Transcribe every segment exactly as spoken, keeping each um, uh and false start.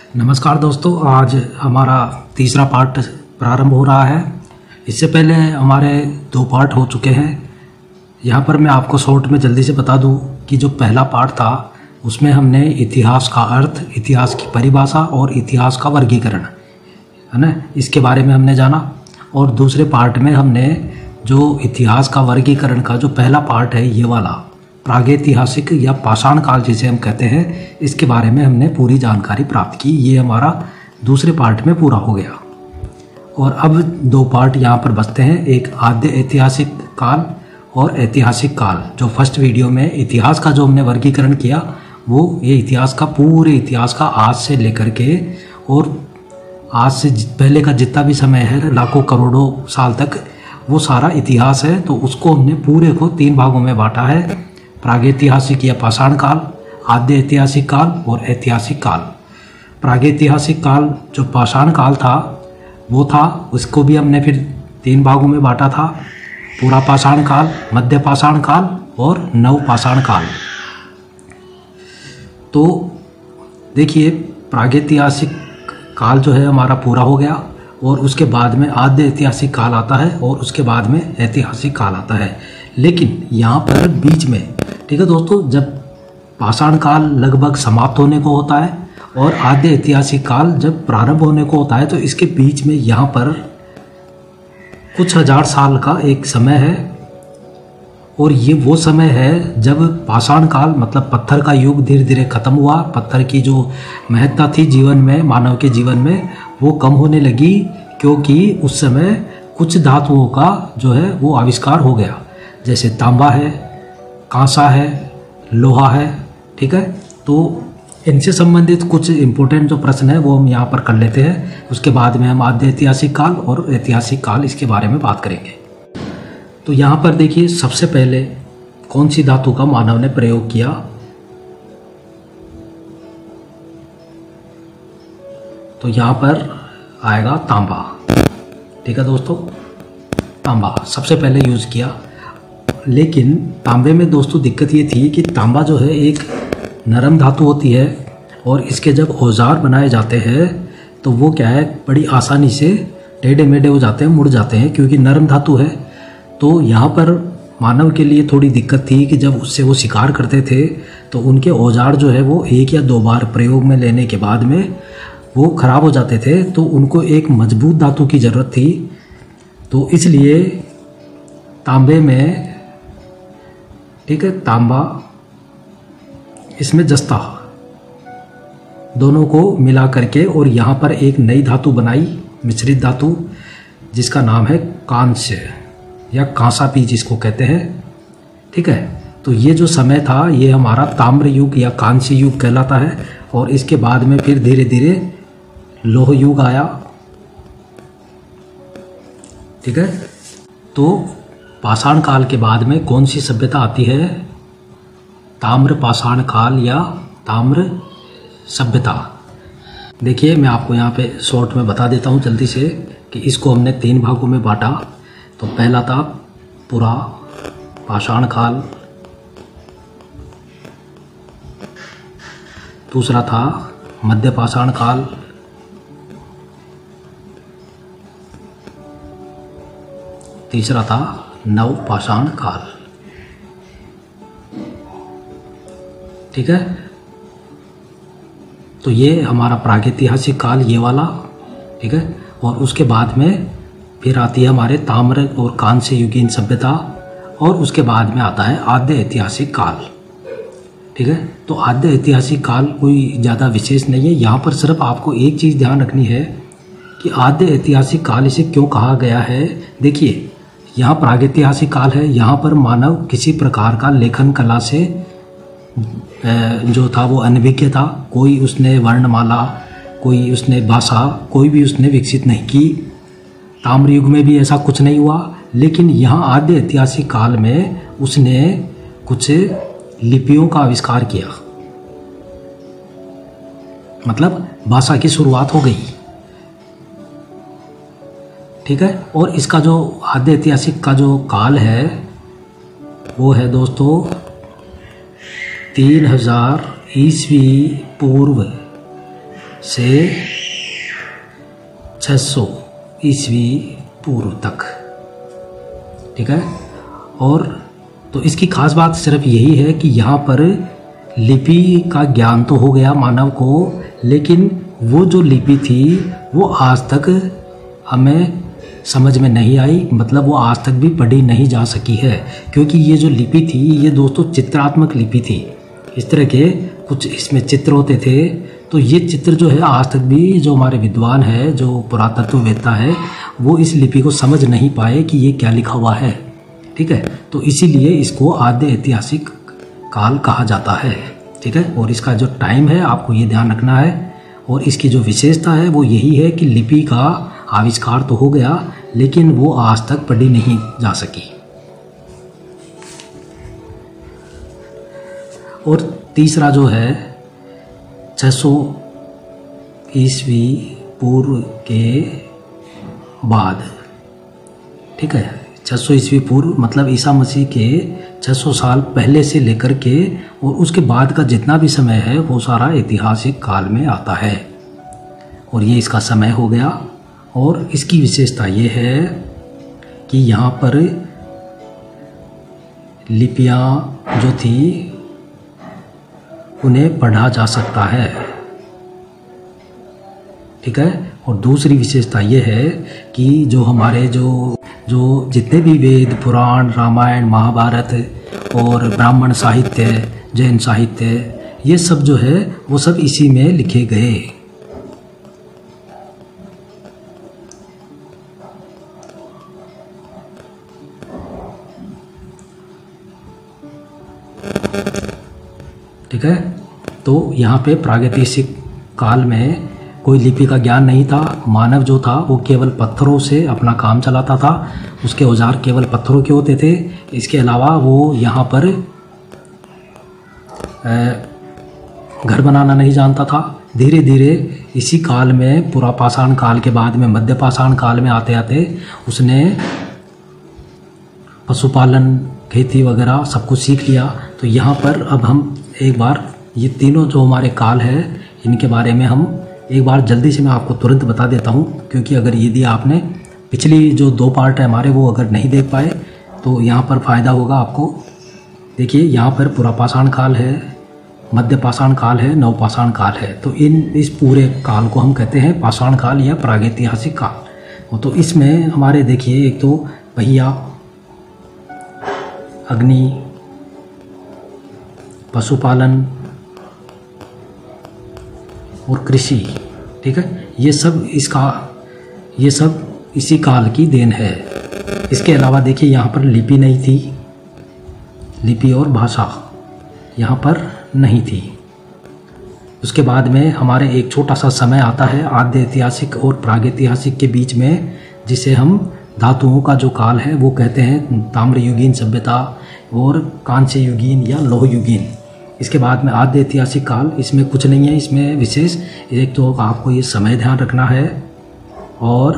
नमस्कार दोस्तों, आज हमारा तीसरा पार्ट प्रारंभ हो रहा है। इससे पहले हमारे दो पार्ट हो चुके हैं। यहाँ पर मैं आपको शॉर्ट में जल्दी से बता दूँ कि जो पहला पार्ट था उसमें हमने इतिहास का अर्थ, इतिहास की परिभाषा और इतिहास का वर्गीकरण, है ना, इसके बारे में हमने जाना। और दूसरे पार्ट में हमने जो इतिहास का वर्गीकरण का जो पहला पार्ट है, ये वाला प्रागैतिहासिक या पाषाण काल जिसे हम कहते हैं, इसके बारे में हमने पूरी जानकारी प्राप्त की। ये हमारा दूसरे पार्ट में पूरा हो गया। और अब दो पार्ट यहाँ पर बचते हैं, एक आद्य ऐतिहासिक काल और ऐतिहासिक काल। जो फर्स्ट वीडियो में इतिहास का जो हमने वर्गीकरण किया, वो ये इतिहास का, पूरे इतिहास का आज से लेकर के और आज से पहले का जितना भी समय है, लाखों करोड़ों साल तक, वो सारा इतिहास है। तो उसको हमने पूरे को तीन भागों में बांटा है, प्रागैतिहासिक या पाषाण काल, आद्य ऐतिहासिक काल और ऐतिहासिक काल। प्रागैतिहासिक काल जो पाषाण काल था वो था, उसको भी हमने फिर तीन भागों में बांटा था, पूरा पाषाण काल, मध्य पाषाण काल और नव पाषाण काल। तो देखिए, प्रागैतिहासिक काल जो है हमारा पूरा हो गया और उसके बाद में आद्य ऐतिहासिक काल आता है और उसके बाद में ऐतिहासिक काल आता है। लेकिन यहाँ पर बीच में, ठीक है दोस्तों, जब पाषाण काल लगभग समाप्त होने को होता है और आद्य ऐतिहासिक काल जब प्रारंभ होने को होता है, तो इसके बीच में यहाँ पर कुछ हजार साल का एक समय है। और ये वो समय है जब पाषाण काल मतलब पत्थर का युग धीरे धीरे खत्म हुआ। पत्थर की जो महत्ता थी जीवन में, मानव के जीवन में, वो कम होने लगी, क्योंकि उस समय कुछ धातुओं का जो है वो आविष्कार हो गया, जैसे तांबा है, कांसा है, लोहा है। ठीक है, तो इनसे संबंधित कुछ इम्पोर्टेंट जो प्रश्न है वो हम यहाँ पर कर लेते हैं। उसके बाद में हम आद्य ऐतिहासिक काल और ऐतिहासिक काल इसके बारे में बात करेंगे। तो यहाँ पर देखिए, सबसे पहले कौन सी धातु का मानव ने प्रयोग किया? तो यहाँ पर आएगा तांबा। ठीक है दोस्तों, तांबा सबसे पहले यूज़ किया। लेकिन तांबे में दोस्तों दिक्कत ये थी कि तांबा जो है एक नरम धातु होती है और इसके जब औजार बनाए जाते हैं तो वो क्या है, बड़ी आसानी से टेढ़े मेढ़े हो जाते हैं, मुड़ जाते हैं, क्योंकि नरम धातु है। तो यहाँ पर मानव के लिए थोड़ी दिक्कत थी कि जब उससे वो शिकार करते थे तो उनके औजार जो है वो एक या दो बार प्रयोग में लेने के बाद में वो खराब हो जाते थे। तो उनको एक मजबूत धातु की ज़रूरत थी। तो इसलिए तांबे में, ठीक है, तांबा, इसमें जस्ता, दोनों को मिला करके और यहाँ पर एक नई धातु बनाई, मिश्रित धातु, जिसका नाम है कांस्य या कांसा पी जिसको कहते हैं। ठीक है, तो ये जो समय था ये हमारा ताम्र युग या कांस्य युग कहलाता है। और इसके बाद में फिर धीरे धीरे लौह युग आया। ठीक है, तो पाषाण काल के बाद में कौन सी सभ्यता आती है? ताम्र पाषाण काल या ताम्र सभ्यता। देखिए, मैं आपको यहाँ पे शॉर्ट में बता देता हूँ जल्दी से कि इसको हमने तीन भागों में बांटा। तो पहला था पूरा पाषाण काल, दूसरा था मध्य पाषाण काल, तीसरा था नव पाषाण काल। ठीक है, तो ये हमारा प्रागैतिहासिक काल, ये वाला। ठीक है, और उसके बाद में फिर आती है हमारे ताम्र और कांस्य युगीन सभ्यता और उसके बाद में आता है आद्य ऐतिहासिक काल। ठीक है, तो आद्य ऐतिहासिक काल कोई ज़्यादा विशेष नहीं है। यहाँ पर सिर्फ आपको एक चीज़ ध्यान रखनी है कि आद्य ऐतिहासिक काल इसे क्यों कहा गया है। देखिए, यहाँ प्रागैतिहासिक काल है, यहाँ पर मानव किसी प्रकार का लेखन कला से जो था वो अनभिज्ञ था। कोई उसने वर्णमाला, कोई उसने भाषा, कोई भी उसने विकसित नहीं की। ताम्र युग में भी ऐसा कुछ नहीं हुआ। लेकिन यहाँ आद्य ऐतिहासिक काल में उसने कुछ लिपियों का आविष्कार किया, मतलब भाषा की शुरुआत हो गई। ठीक है, और इसका जो आद्य ऐतिहासिक का जो काल है वो है दोस्तों तीन हजार ईस्वी पूर्व से छह सौ ईस्वी पूर्व तक। ठीक है। और तो इसकी खास बात सिर्फ यही है कि यहाँ पर लिपि का ज्ञान तो हो गया मानव को, लेकिन वो जो लिपि थी वो आज तक हमें समझ में नहीं आई, मतलब वो आज तक भी पढ़ी नहीं जा सकी है, क्योंकि ये जो लिपि थी ये दोस्तों चित्रात्मक लिपि थी। इस तरह के कुछ इसमें चित्र होते थे। तो ये चित्र जो है आज तक भी जो हमारे विद्वान है, जो पुरातत्ववेत्ता है, वो इस लिपि को समझ नहीं पाए कि ये क्या लिखा हुआ है। ठीक है। तो इसीलिए इसको आद्य ऐतिहासिक काल कहा जाता है। ठीक है। और इसका जो टाइम है आपको ये ध्यान रखना है। और इसकी जो विशेषता है वो यही है कि लिपि का आविष्कार तो हो गया, लेकिन वो आज तक पढ़ी नहीं जा सकी। और तीसरा जो है छह सौ ईस्वी पूर्व के बाद। ठीक है। छह सौ ईस्वी पूर्व मतलब ईसा मसीह के छह सौ साल पहले से लेकर के और उसके बाद का जितना भी समय है वो सारा ऐतिहासिक काल में आता है। और ये इसका समय हो गया। और इसकी विशेषता ये है कि यहाँ पर लिपियाँ जो थी उन्हें पढ़ा जा सकता है। ठीक है। और दूसरी विशेषता ये है कि जो हमारे जो जो जितने भी वेद, पुराण, रामायण, महाभारत और ब्राह्मण साहित्य, जैन साहित्य, ये सब जो है वो सब इसी में लिखे गए। ठीक है। तो यहाँ पे प्रागैतिहासिक काल में कोई लिपि का ज्ञान नहीं था। मानव जो था वो केवल पत्थरों से अपना काम चलाता था। उसके औजार केवल पत्थरों के होते थे। इसके अलावा वो यहाँ पर घर बनाना नहीं जानता था। धीरे धीरे इसी काल में पूरा पाषाण काल के बाद में मध्य पाषाण काल में आते आते उसने पशुपालन, खेती वगैरह सब कुछ सीख लिया। तो यहाँ पर अब हम एक बार ये तीनों जो हमारे काल है इनके बारे में हम एक बार जल्दी से मैं आपको तुरंत बता देता हूँ, क्योंकि अगर यदि आपने पिछली जो दो पार्ट है हमारे वो अगर नहीं देख पाए तो यहाँ पर फ़ायदा होगा आपको। देखिए यहाँ पर पूरा पाषाण काल है, मध्य पाषाण काल है, नव पाषाण काल है। तो इन इस पूरे काल को हम कहते हैं पाषाण काल या प्रागैतिहासिक काल। तो इसमें हमारे देखिए एक तो पहिया, अग्नि, पशुपालन और कृषि। ठीक है। ये सब इसका ये सब इसी काल की देन है। इसके अलावा देखिए यहाँ पर लिपि नहीं थी, लिपि और भाषा यहाँ पर नहीं थी। उसके बाद में हमारे एक छोटा सा समय आता है आद्य ऐतिहासिक और प्रागैतिहासिक के बीच में, जिसे हम धातुओं का जो काल है वो कहते हैं ताम्रयुगीन सभ्यता और कांस्य युगीन या लौह युगीन। इसके बाद में आद्य ऐतिहासिक काल, इसमें कुछ नहीं है। इसमें विशेष एक तो आपको ये समय ध्यान रखना है और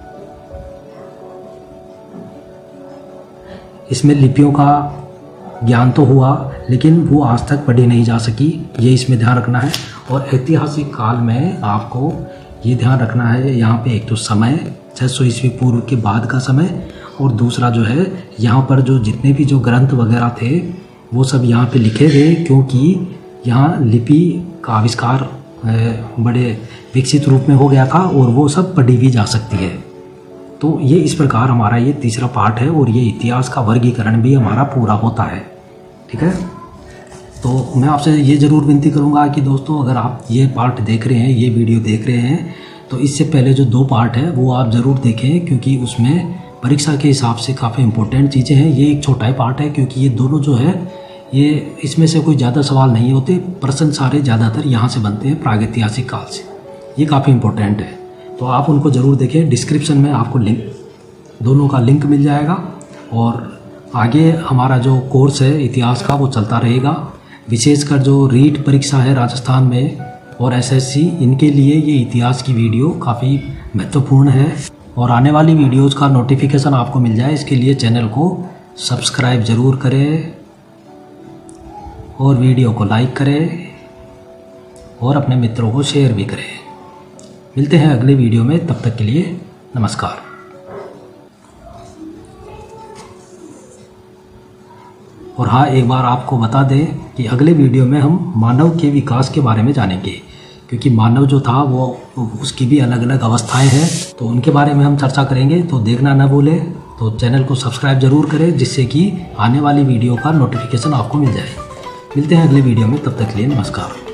इसमें लिपियों का ज्ञान तो हुआ लेकिन वो आज तक पढ़ी नहीं जा सकी, ये इसमें ध्यान रखना है। और ऐतिहासिक काल में आपको ये ध्यान रखना है यहाँ पे एक तो समय छह सौ ईस्वी पूर्व के बाद का समय, और दूसरा जो है यहाँ पर जो जितने भी जो ग्रंथ वगैरह थे वो सब यहाँ पे लिखे गए, क्योंकि यहाँ लिपि का आविष्कार बड़े विकसित रूप में हो गया था और वो सब पढ़ी भी जा सकती है। तो ये इस प्रकार हमारा ये तीसरा पार्ट है और ये इतिहास का वर्गीकरण भी हमारा पूरा होता है। ठीक है। तो मैं आपसे ये ज़रूर विनती करूँगा कि दोस्तों अगर आप ये पार्ट देख रहे हैं, ये वीडियो देख रहे हैं, तो इससे पहले जो दो पार्ट है वो आप ज़रूर देखें, क्योंकि उसमें परीक्षा के हिसाब से काफ़ी इंपॉर्टेंट चीज़ें हैं। ये एक छोटा ही पार्ट है क्योंकि ये दोनों जो है ये इसमें से कोई ज़्यादा सवाल नहीं होते, प्रश्न सारे ज़्यादातर यहाँ से बनते हैं प्रागैतिहासिक काल से। ये काफ़ी इंपॉर्टेंट है, तो आप उनको ज़रूर देखें। डिस्क्रिप्शन में आपको लिंक, दोनों का लिंक मिल जाएगा। और आगे हमारा जो कोर्स है इतिहास का वो चलता रहेगा। विशेषकर जो रीट परीक्षा है राजस्थान में और एसएससी, इनके लिए ये इतिहास की वीडियो काफ़ी महत्वपूर्ण है। और आने वाली वीडियोज़ का नोटिफिकेशन आपको मिल जाए इसके लिए चैनल को सब्सक्राइब ज़रूर करें और वीडियो को लाइक करें और अपने मित्रों को शेयर भी करें। मिलते हैं अगले वीडियो में, तब तक के लिए नमस्कार। और हाँ, एक बार आपको बता दें कि अगले वीडियो में हम मानव के विकास के बारे में जानेंगे, क्योंकि मानव जो था वो उसकी भी अलग अलग अवस्थाएं हैं, तो उनके बारे में हम चर्चा करेंगे। तो देखना ना भूलें, तो चैनल को सब्सक्राइब जरूर करें, जिससे कि आने वाली वीडियो का नोटिफिकेशन आपको मिल जाए। मिलते हैं अगले वीडियो में, तब तक के लिए नमस्कार।